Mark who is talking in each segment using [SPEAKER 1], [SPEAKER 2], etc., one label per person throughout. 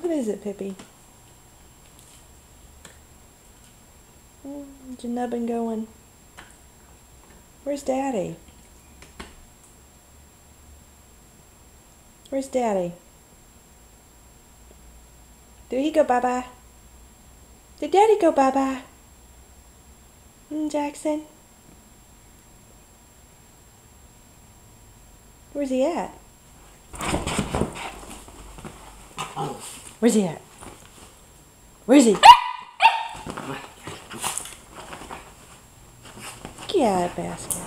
[SPEAKER 1] What is it, Pippi? Is your nubbin going? Where's Daddy? Where's Daddy? Did he go bye-bye? Did Daddy go bye-bye? Jackson? Where's he at? Where's he at? Where's he? Get out of the basket.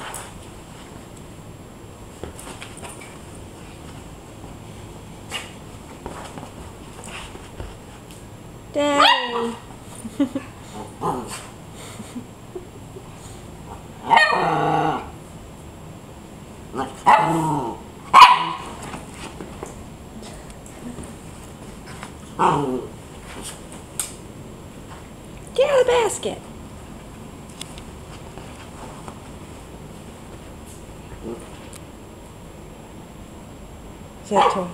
[SPEAKER 1] Daddy. Get out of the basket. Is that toy?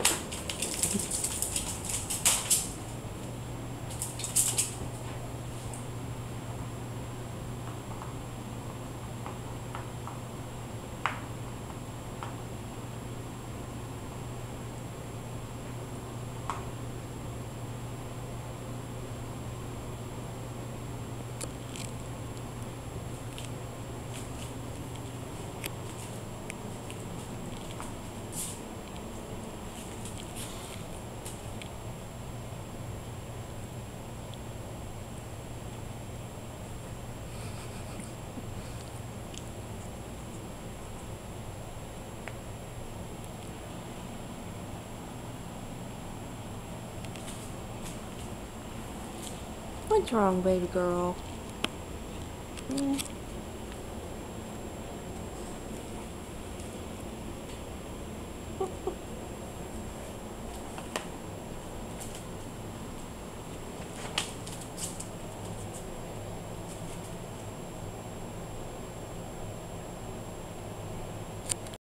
[SPEAKER 1] What's wrong, baby girl?